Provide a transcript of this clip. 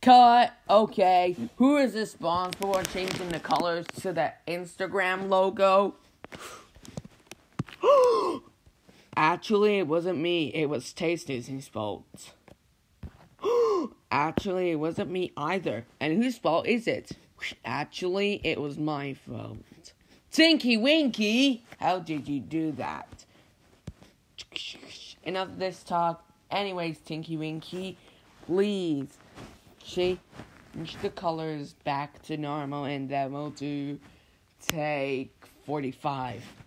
Cut. Okay. Who is responsible for changing the colors to the Instagram logo? Actually, it wasn't me. It was Tasty's fault. Actually, it wasn't me either. And whose fault is it? Actually, it was my fault. Tinky Winky! How did you do that? Enough of this talk. Anyways, Tinky Winky, please change the colors back to normal, and that will do take 45.